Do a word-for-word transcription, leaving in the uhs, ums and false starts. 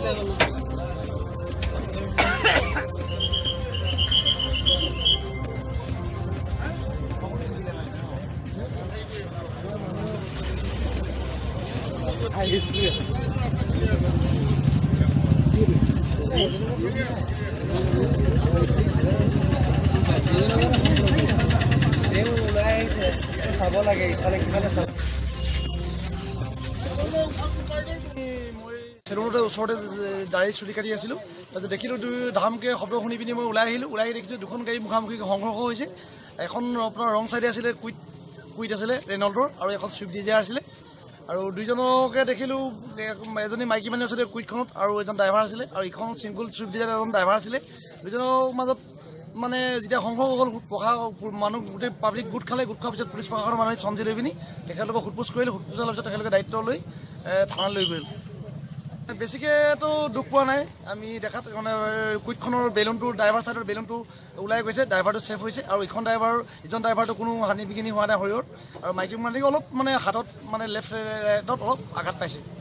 চাব লাগে ইফালে কিফালে চাব মই চেলুনতে ওচৰতে দাড়ি চুলি কাটি আছিলোঁ তাৰপিছত দেখিলোঁ দুই ধামকৈ শব্দ শুনি পিনি মই ওলাই আহিলোঁ ওলাই আহি দেখিছোঁ দুখন গাড়ী মুখামুখি সংঘৰ্ষ হৈছে এখন আপোনাৰ ৰং চাইডে আছিলে কুইট কুইট আছিলে ৰেনল্টৰ আৰু এখন চুইফ্ট ডিজায়াৰ আছিলে আৰু দুইজনকে দেখিলোঁ এজনী মাইকী মানুহ আছিলে কুইটখনত আৰু এজন ড্ৰাইভাৰ আছিলে আৰু ইখন ছিংগুল চুইফ্ট ডিজায়াৰ এজন ড্ৰাইভাৰ আছিলে দুইজনৰ মাজত মানে যেতিয়া সংঘৰ্ষ হ'ল পঢ়া মানুহ গোটেই পাব্লিক গোট খালে গোট খোৱাৰ পিছত পুলিচ প্ৰশাসনৰ মানুহে চঞ্জি লৈ পিনি তেখেতলোকক সোধপোছ কৰিলে সোধপোছ হোৱাৰ পিছত তেখেতলোকে দায়িত্ব লৈ থানালৈ লৈ গ'ল বেছিকৈতো দুখ পোৱা নাই আমি দেখাত মানে কুইটখনৰ বেলুনটো ড্ৰাইভাৰ ছাইডৰ বেলুনটো ওলাই গৈছে ড্ৰাইভাৰটো ছেফ হৈছে আৰু ইখন ড্ৰাইভাৰ ইজন ড্ৰাইভাৰটো কোনো হানি বিঘিনি হোৱা নাই শৰীৰত আৰু মাইকী মানুহক অলপ মানে হাতত মানে লেফ্ট ৰাইটত অলপ আঘাত পাইছে